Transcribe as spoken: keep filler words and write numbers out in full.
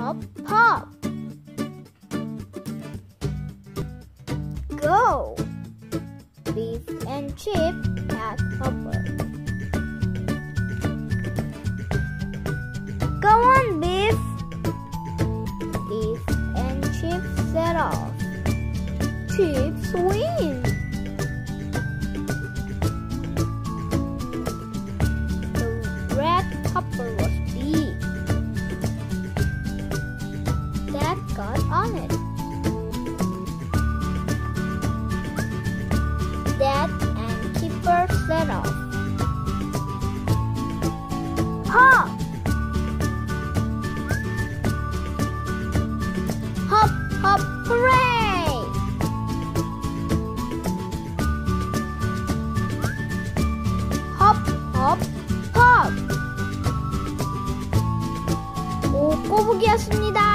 hop, hop. Go. Beef and chip at Hopper. Go on, Beef. Beef and Chip set off. Chips win. The red Hopper was big. Dad got on it. Dad and Kipper set off. Hop! Hop, hop, hooray! Hop, hop, hop! 오, 꼬부기였습니다.